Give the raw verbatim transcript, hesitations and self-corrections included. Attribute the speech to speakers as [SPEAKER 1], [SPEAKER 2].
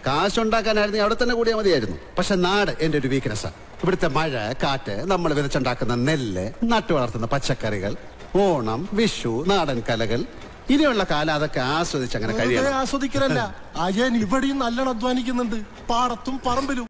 [SPEAKER 1] കാശുണ്ടാക്കാനായിരുന്നു അവിടെ തന്നെ കൂടിയാൽ മതിയായിരുന്നു. പക്ഷെ നാട് എന്റെ ഒരു വീക്ക്നെസ്സാണ്. ഇവിടുത്തെ മഴ, കാറ്റ്, നമ്മൾ വിതച്ചുണ്ടാക്കുന്ന നെല്ല്, നട്ടു വളർത്തുന്ന പച്ചക്കറികൾ, ഓണം, വിഷു, നാടൻ കലകൾ, ഇനിയുള്ള കാലം അതൊക്കെ ആസ്വദിച്ച് അങ്ങനെ കഴിയാം.
[SPEAKER 2] ആസ്വദിക്കലല്ല, അജയൻ ഇവിടെയും നല്ലോണം അധ്വാനിക്കുന്നുണ്ട്, പാടത്തും പറമ്പിലും.